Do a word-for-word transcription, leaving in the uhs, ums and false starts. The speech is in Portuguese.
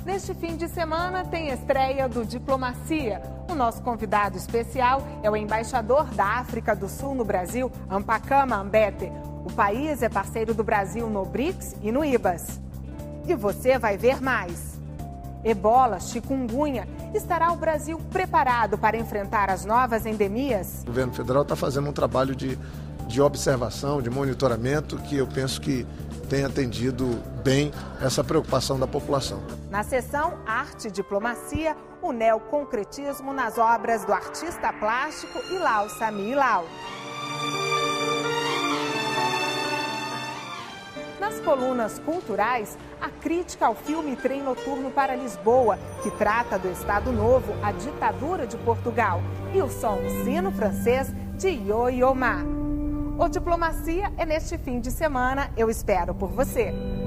Neste fim de semana tem estreia do Diplomacia. O nosso convidado especial é o embaixador da África do Sul no Brasil, Ampakama Ambete. O país é parceiro do Brasil no BRICS e no IBAS. E você vai ver mais. Ebola, chikungunya. Estará o Brasil preparado para enfrentar as novas endemias? O governo federal está fazendo um trabalho de, de observação, de monitoramento, que eu penso que tem atendido bem essa preocupação da população. Na seção Arte e Diplomacia, o neoconcretismo nas obras do artista plástico Ilau Sami Ilau. Nas colunas culturais, a crítica ao filme Trem Noturno para Lisboa, que trata do Estado Novo, a ditadura de Portugal, e o som sino francês de Yo-Yo Ma. O Diplomacia é neste fim de semana, eu espero por você.